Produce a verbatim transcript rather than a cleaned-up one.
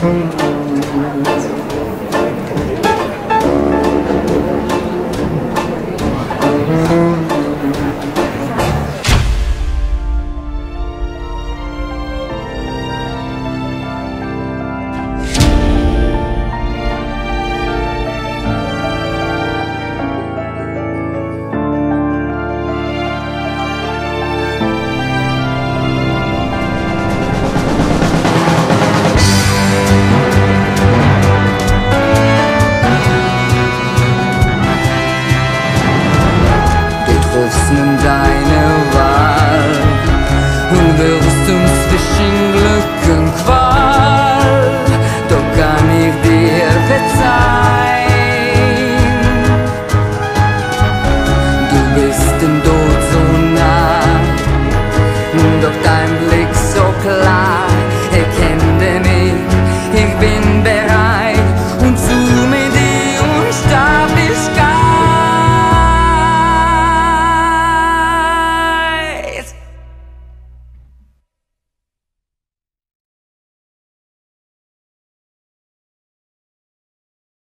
Deine Wahl und wirst du zwischen Glück und Qual, doch kann ich dir verzeihen. Du bist dem Tod so nah, doch dein Blick so klar.